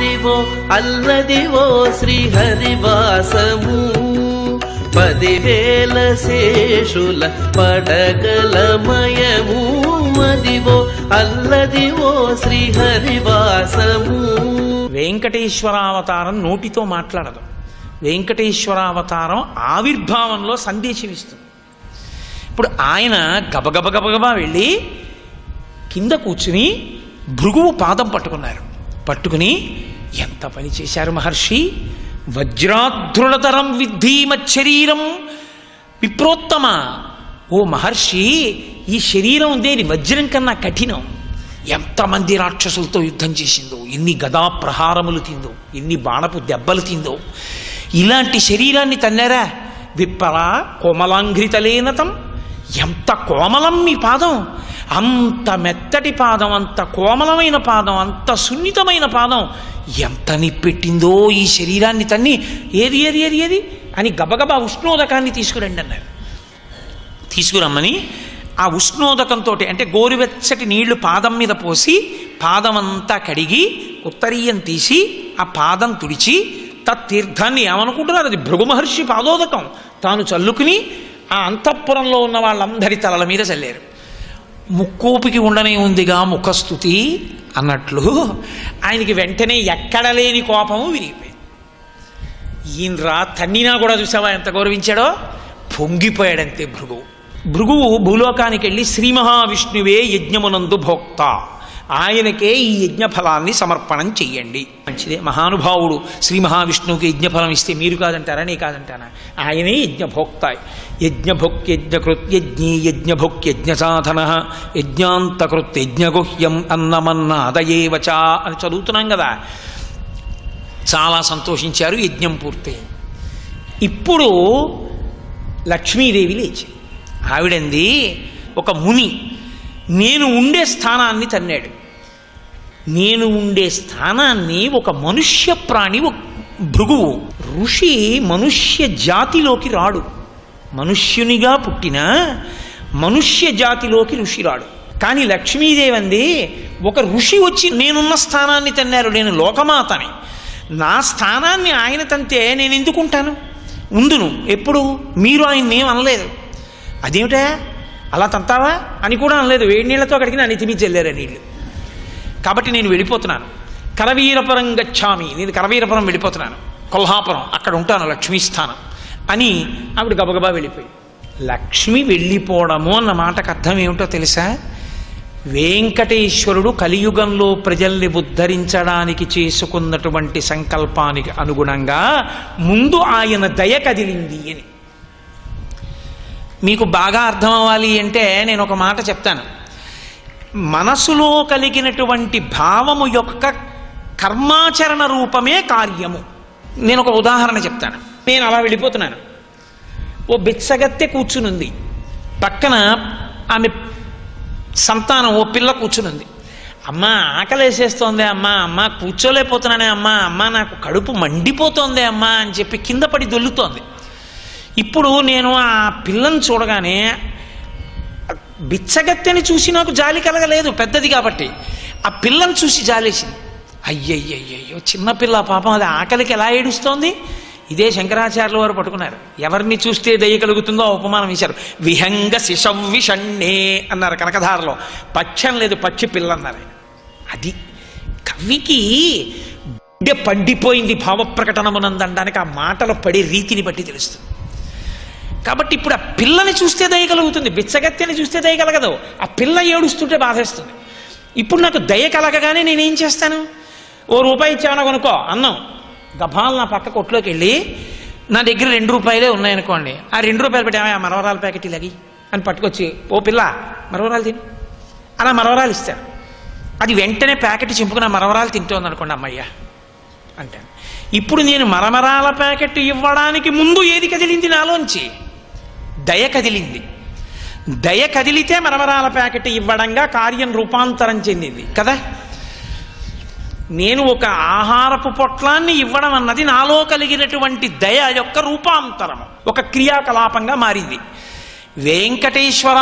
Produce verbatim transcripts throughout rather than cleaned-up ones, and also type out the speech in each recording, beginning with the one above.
అదివో అల్లదివో శ్రీహరివాసము పదివేల శేషుల పడగలమయము అదివో అల్లదివో శ్రీహరివాసము. వెంకటేశ్వరావతారం నోటితో మాట్లాడదు. వెంకటేశ్వరావతారం ఆవిర్భావంలో సందేశం ఇస్తుంది. ఇప్పుడు ఆయన గబగబ గబగబా వెళ్ళి కింద కూర్చుని భృగువు పాదం పట్టుకున్నారు. పట్టుకుని ఎంత పని చేశారు మహర్షి, వజ్రాధృడతరం విద్ధి మచ్చరీరం విప్రోత్తమ. ఓ మహర్షి, ఈ శరీరం దేని వజ్రం కన్నా కఠినం. ఎంతమంది రాక్షసులతో యుద్ధం చేసిందో, ఎన్ని గదా ప్రహారములు తిందో, ఎన్ని బాణపు దెబ్బలు తిందో. ఇలాంటి శరీరాన్ని తన్నారా. విప్పరా కోమలాంఘ్రితలేనతం. ఎంత కోమలం మీ పాదం, అంత మెత్తటి పాదం, అంత కోమలమైన పాదం, అంత సున్నితమైన పాదం. ఎంత నిప్పెట్టిందో ఈ శరీరాన్ని తన్ని. ఏది ఏది ఏది ఏది అని గబగబా ఉష్ణోదకాన్ని తీసుకురండి అన్నారు. తీసుకురమ్మని ఆ ఉష్ణోదకంతో అంటే గోరువెచ్చటి నీళ్లు పాదం మీద పోసి పాదం అంతా కడిగి ఉత్తరీయం తీసి ఆ పాదం తుడిచి తత్తీర్థాన్ని ఏమనుకుంటున్నారు, అది భృగు మహర్షి పాదోదకం, తాను చల్లుకుని ఆ అంతఃపురంలో ఉన్న వాళ్ళందరి తలల మీద చల్లారు. ముక్కోపికి ఉండనే ఉందిగా ముఖస్థుతి అన్నట్లు ఆయనకి వెంటనే ఎక్కడ లేని కోపము విరిగిపోయింది. ఈయనరా తన్నినా కూడా చూసావా ఎంత గౌరవించాడో, పొంగిపోయాడంతే భృగువు. భృగువు భూలోకానికి వెళ్ళి శ్రీ మహావిష్ణువే యజ్ఞమునందు భోక్త, ఆయనకే ఈ యజ్ఞఫలాన్ని సమర్పణం చెయ్యండి. మంచిదే, మహానుభావుడు శ్రీ మహావిష్ణువుకి యజ్ఞఫలం ఇస్తే మీరు కాదంటారా, నీ కాదంటారా? ఆయనే యజ్ఞభోక్త. యజ్ఞభుక్ యజ్ఞకృత్ యజ్ఞీ యజ్ఞభుక్ యజ్ఞసాధన యజ్ఞాంతకృత్ యజ్ఞగుహ్యం అన్నమన్నాదయేవచ అని చదువుతున్నాం కదా. చాలా సంతోషించారు. యజ్ఞం పూర్తయింది. ఇప్పుడు లక్ష్మీదేవి లేచి ఆవిడంది, ఒక ముని నేను ఉండే స్థానాన్ని తన్నాడు. నేను ఉండే స్థానాన్ని ఒక మనుష్య ప్రాణి, భృగువు. ఋషి మనుష్య జాతిలోకి రాడు. మనుష్యునిగా పుట్టిన మనుష్య జాతిలోకి ఋషి రాడు. కానీ లక్ష్మీదేవి అంది, ఒక ఋషి వచ్చి నేనున్న స్థానాన్ని తన్నారు. నేను లోకమాతని, నా స్థానాన్ని ఆయన తంతే నేను ఎందుకుంటాను, ఉందును. ఎప్పుడు మీరు ఆయన్ని ఏం అనలేదు. అదేమిటా అలా తంతావా అని కూడా అనలేదు. వేడి నీళ్లతో కడిగిన అనితిమి చెల్లారు నీళ్ళు. కాబట్టి నేను వెళ్ళిపోతున్నాను, కరవీరపురం గచ్చామి, నేను కరవీరపురం వెళ్ళిపోతున్నాను, కొల్హాపురం అక్కడ ఉంటాను, లక్ష్మీస్థానం అని ఆవిడ గబగబా వెళ్ళిపోయి. లక్ష్మి వెళ్ళిపోవడము అన్న మాటకు అర్థం ఏమిటో తెలుసా? వెంకటేశ్వరుడు కలియుగంలో ప్రజల్ని ఉద్ధరించడానికి చేసుకున్నటువంటి సంకల్పానికి అనుగుణంగా ముందు ఆయన దయ కదిలింది అని. మీకు బాగా అర్థం అవ్వాలి అంటే నేను ఒక మాట చెప్తాను. మనసులో కలిగినటువంటి భావము యొక్క కర్మాచరణ రూపమే కార్యము. నేను ఒక ఉదాహరణ చెప్తాను. నేను అలా వెళ్ళిపోతున్నాను, ఓ బిచ్చగత్తె కూర్చునుంది, పక్కన ఆమె సంతానం ఓ పిల్ల కూర్చునుంది. అమ్మ ఆకలేసేస్తోందే అమ్మా, అమ్మ కూర్చోలేకపోతున్నానే అమ్మా, అమ్మ నాకు కడుపు మండిపోతోందే అమ్మా అని చెప్పి కింద పడి దొల్లుతోంది. ఇప్పుడు నేను ఆ పిల్లని చూడగానే బిచ్చగత్తెని చూసి నాకు జాలి కలగలేదు, పెద్దది కాబట్టి. ఆ పిల్లని చూసి జాలేసింది. అయ్యయ్యయ్యో చిన్నపిల్ల పాపం, అది ఆకలికి ఎలా ఏడుస్తోంది. ఇదే శంకరాచార్యుల వారు పట్టుకున్నారు. ఎవరిని చూస్తే దయ కలుగుతుందో ఉపమానం ఇచ్చారు. విహంగ శిశవ్విషణ్ణే అన్నారు కనకధారలో. పక్షం లేదు, పక్షి పిల్ల అన్నారు. అది కవికి గుండె పండిపోయింది భావప్రకటనమునందనడానికి ఆ మాటలో పడే రీతిని బట్టి తెలుస్తుంది. కాబట్టి ఇప్పుడు ఆ పిల్లని చూస్తే దయ కలుగుతుంది, బిచ్చగత్తెని చూస్తే దయ కలగదు. ఆ పిల్ల ఏడుస్తుంటే బాధేస్తుంది. ఇప్పుడు నాకు దయ కలగగానే నేనేం చేస్తాను? ఓ రూపాయి ఇచ్చామన్నా కొనుక్కో అన్నం, గభాలు నా పక్క కొట్లోకి వెళ్ళి నా దగ్గర రెండు రూపాయలే ఉన్నాయనుకోండి, ఆ రెండు రూపాయలు పెట్టి ఆ మరవరాల ప్యాకెట్ ఇలాగి అని పట్టుకొచ్చి, ఓ పిల్ల మరవరాలు తిని అలా మరవరాలు ఇస్తాను. అది వెంటనే ప్యాకెట్ చింపుకుని ఆ మరవరాలు తింటోంది అనుకోండి, అమ్మయ్యా అంటాను. ఇప్పుడు నేను మరమరాల ప్యాకెట్ ఇవ్వడానికి ముందు ఏది కదిలింది నాలోంచి? దయ కదిలింది. దయ కదిలితే మరమరాల ప్యాకెట్ ఇవ్వడంగా కార్యం రూపాంతరం చెందింది కదా. నేను ఒక ఆహారపు పొట్లాన్ని ఇవ్వడం అన్నది నాలో కలిగినటువంటి దయ యొక్క రూపాంతరము, ఒక క్రియాకలాపంగా మారింది.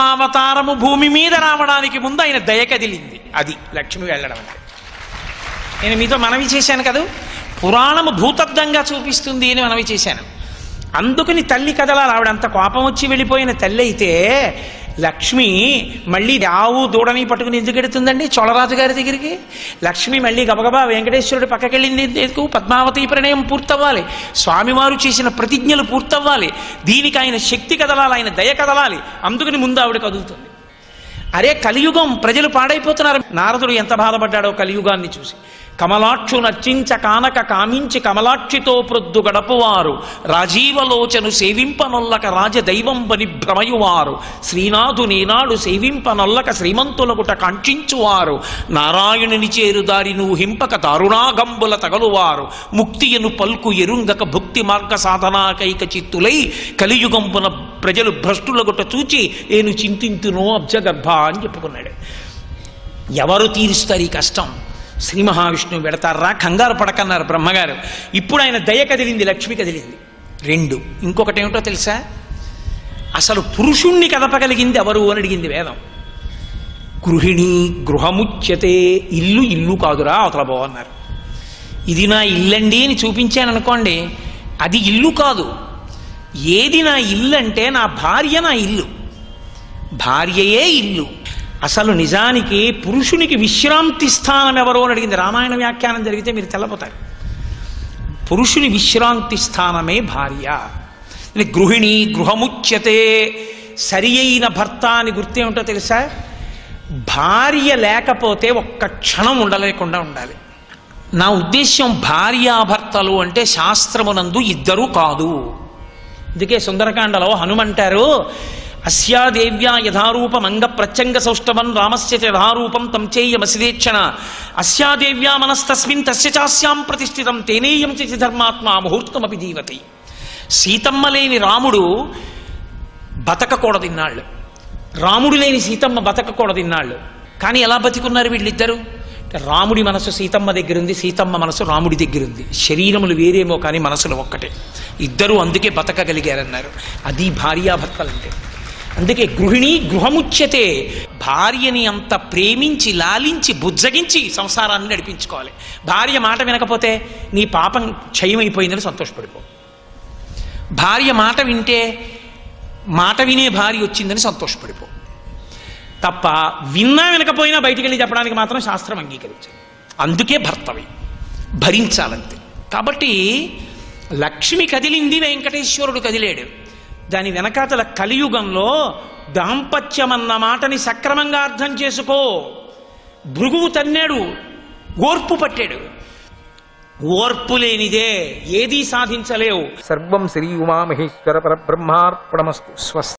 వెంకటేశ్వరావతారము భూమి మీద రావడానికి ముందు ఆయన దయ కదిలింది. అది లక్ష్మి వెళ్ళడం అంటే. నేను మీతో మనవి చేశాను కదా, పురాణము భూతద్దంగా చూపిస్తుంది అని మనవి చేశాను. అందుకని తల్లి కదలాలి. ఆవిడ అంత కోపం వచ్చి వెళ్ళిపోయిన తల్లి అయితే లక్ష్మి మళ్ళీ ఆవు దూడని పట్టుకుని ఎందుకు ఎడుతుందండి చోళరాజు గారి దగ్గరికి? లక్ష్మి మళ్ళీ గబగబా వెంకటేశ్వరుడు పక్కకెళ్ళింది ఎందుకు? పద్మావతి ప్రణయం పూర్తవ్వాలి, స్వామివారు చేసిన ప్రతిజ్ఞలు పూర్తవ్వాలి, దీనికి ఆయన శక్తి కదలాలి, ఆయన దయ కదలాలి. అందుకని ముందు ఆవిడ కదులుతుంది. అరే కలియుగం, ప్రజలు పాడైపోతున్నారు. నారదుడు ఎంత బాధపడ్డాడో కలియుగాన్ని చూసి. కమలాక్షు నర్చించ కానక కామించి కమలాక్షితో ప్రొద్దు గడపువారు, రాజీవలోచను సేవింపనొల్లక రాజదైవంబని భ్రమయువారు, శ్రీనాథు నేనాడు సేవింపనొల్లక శ్రీమంతులగుట కాంక్షించువారు, నారాయణుని చేరు దారి నువ్వు హింపక దారుణాగంబుల తగలువారు, ముక్తియను పల్కు ఎరుంగక భుక్తి మార్గ సాధనాకైక చిత్తులై కలియుగంపున ప్రజలు భ్రష్టులగుట చూచి నేను చింతింతునో అబ్జగర్భ అని చెప్పుకున్నాడు. ఎవరు తీరుస్తారు ఈ కష్టం? శ్రీ మహావిష్ణువు పెడతారా? కంగారు పడకన్నారు బ్రహ్మగారు. ఇప్పుడు ఆయన దయ కదిలింది, లక్ష్మి కదిలింది. రెండు. ఇంకొకటి ఏమిటో తెలుసా? అసలు పురుషుణ్ణి కదపగలిగింది ఎవరు అని అడిగింది వేదం. గృహిణి గృహముచ్యతే, ఇల్లు ఇల్లు కాదురా అవతల బావన్నారు. ఇది నా ఇల్లండి అని చూపించాను అనుకోండి, అది ఇల్లు కాదు. ఏది నా ఇల్లు అంటే నా భార్య నా ఇల్లు, భార్యయే ఇల్లు. అసలు నిజానికి పురుషునికి విశ్రాంతి స్థానం ఎవరో అని అడిగింది. రామాయణ వ్యాఖ్యానం జరిగితే మీరు తెల్లపోతారు. పురుషుని విశ్రాంతి స్థానమే భార్య. గృహిణి గృహముచ్యతే, సరి అయిన భర్త అని గుర్తేమిటో తెలుసా? భార్య లేకపోతే ఒక్క క్షణం ఉండలేకుండా ఉండాలి. నా ఉద్దేశ్యం భార్యాభర్తలు అంటే శాస్త్రమునందు ఇద్దరు కాదు. అందుకే సుందరకాండలో హనుమంటారు, అస్యాదేవ్యా యథారూపం అంగ ప్రత్యంగ సౌష్ఠవం రామస్య యథారూపం తం చేయమసిదేక్షణ, అస్యాదేవ్యా మనస్తస్మిన్ తస్య చాస్యాం ప్రతిష్ఠితం తేనేయం చేసి ధర్మాత్మా ముహూర్తమపి జీవతి. సీతమ్మ లేని రాముడు బతకకూడదిన్నాళ్ళు, రాముడు లేని సీతమ్మ బతకకూడదిన్నాళ్ళు. కానీ ఎలా బతికున్నారు వీళ్ళిద్దరు? రాముడి మనసు సీతమ్మ దగ్గరుంది, సీతమ్మ మనసు రాముడి దగ్గరుంది. శరీరములు వేరేమో కానీ మనసులు ఒక్కటే. ఇద్దరు అందుకే బతకగలిగారన్నారు. అది భార్యాభర్తలంటే. అందుకే గృహిణి గృహముచ్యతే, భార్యని అంత ప్రేమించి లాలించి బుజ్జగించి సంసారాన్ని నడిపించుకోవాలి. భార్య మాట వినకపోతే నీ పాపం క్షయమైపోయిందని సంతోషపడిపో. భార్య మాట వింటే మాట వినే భార్య వచ్చిందని సంతోషపడిపో. తప్ప విన్నా వినకపోయినా బయటికి వెళ్ళి చెప్పడానికి మాత్రం శాస్త్రం అంగీకరించాలి. అందుకే భర్తవి భరించాలంతే. కాబట్టి లక్ష్మి కదిలింది, వెంకటేశ్వరుడు కదిలేడు. దాని వెనకాతల కలియుగంలో దాంపత్యం అన్న మాటని సక్రమంగా అర్థం చేసుకో. భృగువు తన్నాడు, ఓర్పు పట్టాడు. ఓర్పు లేనిదే ఏదీ సాధించలేవు. సర్వం శ్రీ ఉమామహేశ్వర పరబ్రహ్మార్పణమస్తు. స్వస్తి.